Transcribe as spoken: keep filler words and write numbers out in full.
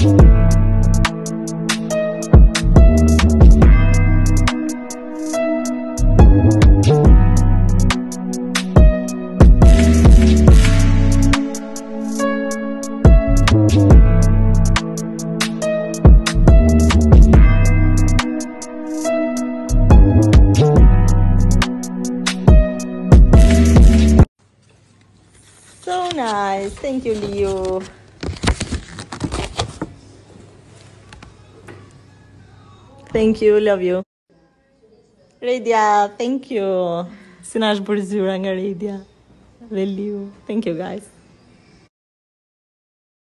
So nice. Thank you, Leo. Thank you. Love you. Radia, thank you. Sinash Burzuranga Radia. Love you. Thank you, guys.